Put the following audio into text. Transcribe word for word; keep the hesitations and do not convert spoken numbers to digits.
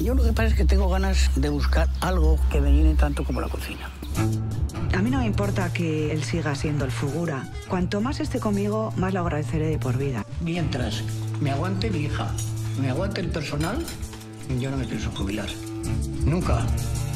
Yo lo que pasa es que tengo ganas de buscar algo que me llene tanto como la cocina. A mí no me importa que él siga siendo el figura. Cuanto más esté conmigo, más lo agradeceré de por vida. Mientras me aguante mi hija, me aguante el personal, yo no me pienso jubilar. Nunca.